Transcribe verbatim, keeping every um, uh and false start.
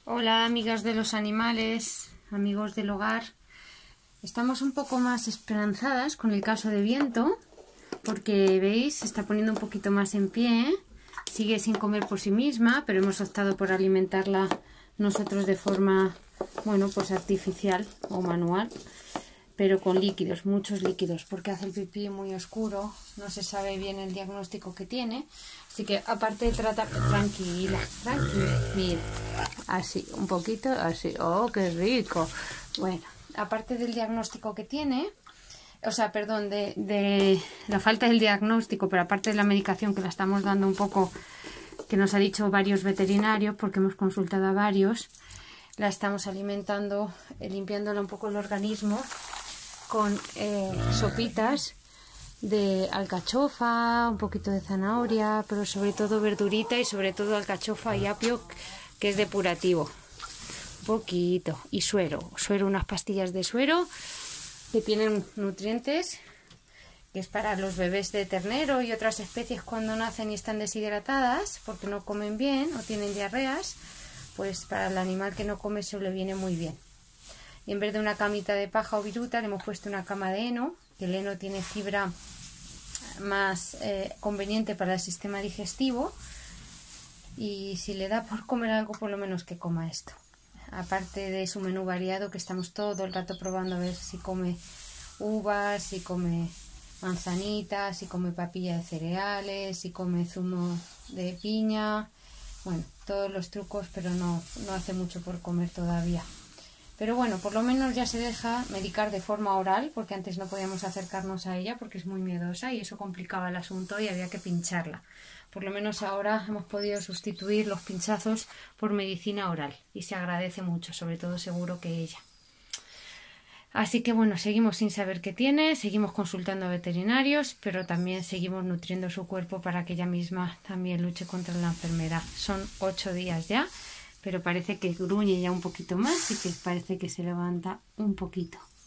Hola amigas de los animales, amigos del hogar. Estamos un poco más esperanzadas con el caso de Viento, porque veis, se está poniendo un poquito más en pie, sigue sin comer por sí misma, pero hemos optado por alimentarla nosotros de forma, bueno, pues artificial o manual, pero con líquidos, muchos líquidos, porque hace el pipí muy oscuro, no se sabe bien el diagnóstico que tiene, así que aparte trata, tranquila, tranquila, mira, así, un poquito, así, oh, qué rico. Bueno, aparte del diagnóstico que tiene, o sea, perdón, de, de la falta del diagnóstico, pero aparte de la medicación que la estamos dando un poco, que nos ha dicho varios veterinarios, porque hemos consultado a varios, la estamos alimentando, eh, limpiándola un poco el organismo con eh, sopitas de alcachofa, un poquito de zanahoria, pero sobre todo verdurita y sobre todo alcachofa y apio, que es depurativo. Un poquito. Y suero. Suero, unas pastillas de suero que tienen nutrientes, que es para los bebés de ternero y otras especies cuando nacen y están deshidratadas porque no comen bien o tienen diarreas, pues para el animal que no come eso le viene muy bien. Y en vez de una camita de paja o viruta le hemos puesto una cama de heno, que el heno tiene fibra más eh, conveniente para el sistema digestivo, y si le da por comer algo, por lo menos que coma esto. Aparte de su menú variado, que estamos todo el rato probando a ver si come uvas, si come manzanitas, si come papilla de cereales, si come zumo de piña, bueno, todos los trucos, pero no, no hace mucho por comer todavía. Pero bueno, por lo menos ya se deja medicar de forma oral, porque antes no podíamos acercarnos a ella porque es muy miedosa y eso complicaba el asunto y había que pincharla. Por lo menos ahora hemos podido sustituir los pinchazos por medicina oral y se agradece mucho, sobre todo seguro que ella. Así que bueno, seguimos sin saber qué tiene, seguimos consultando a veterinarios, pero también seguimos nutriendo su cuerpo para que ella misma también luche contra la enfermedad. Son ocho días ya, pero parece que gruñe ya un poquito más y que parece que se levanta un poquito.